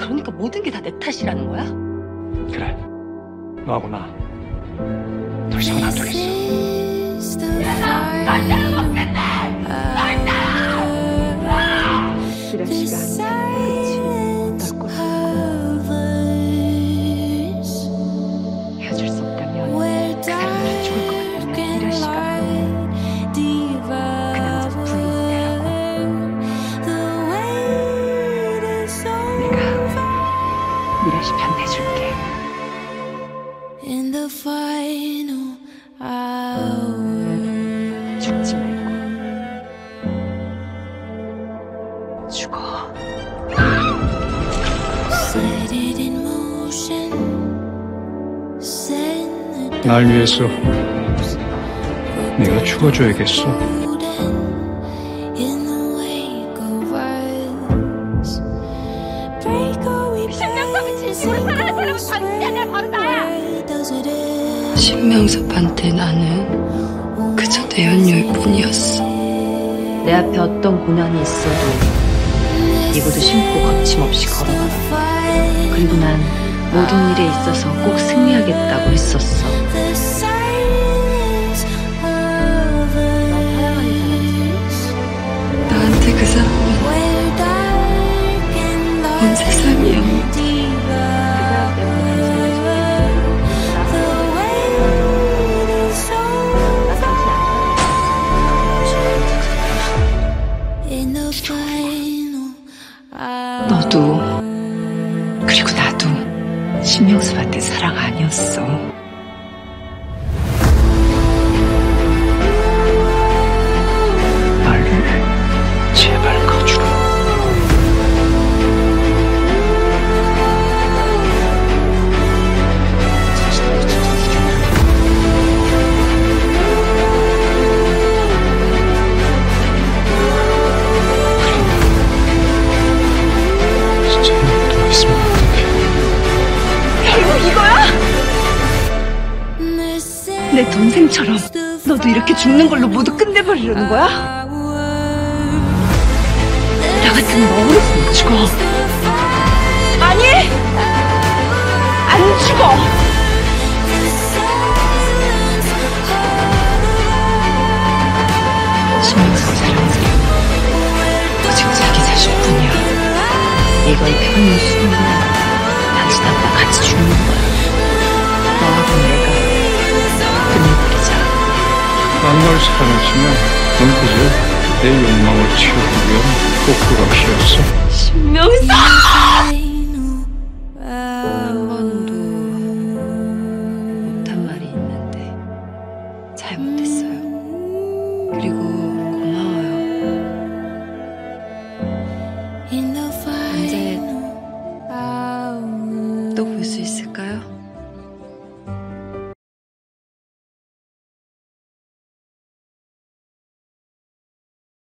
그러니까 모든 게 다 내 탓이라는 거야? 그래, 너하고 나 더 이상은 안 되겠어. 미라 씨가 하는 사랑의 끝이 어떨 거야? 헤어질 수 없다면 그 사람이 죽을 것 같다면 미라 씨가 그 남자 부인을 데려고 내가 미라 씨 편 내줄게. In the final hour. 죽지 말고 죽어. Set it in motion. Send the 날 위해서 네가 죽어줘야겠어. in the wake of us. Break or we 신명섭한테 나는 그저 내 연료일 뿐이었어. 내 앞에 어떤 고난이 있어도 이구두 신고 거침없이 걸어가라. 그리고 난 모든 일에 있어서 꼭 승리하겠다고 했었어. 나한테 그 사람은 온 세상이야. 너도 그리고 나도 신명수한테 사랑 아니었어. 날 위해 제발 가주라. 내 동생처럼 너도 이렇게 죽는 걸로 모두 끝내버리려는 거야? 나 같으면 억울했으면 죽어. 아니! 안 죽어! 신명석 사랑스러워. 오직 자기 자신뿐이야. 이걸 편히 숨으면 당신하고 같이 죽는 거야. 너하고 내가 끝내버리자. 난 널 사랑했지만 넌 그저 내 욕망을 채우기 위한 복구각시였어. 신명석! 한 번도 못한 말이 있는데 잘못했어요. 그리고 고마워요. 언제 또 볼 수 있을까요?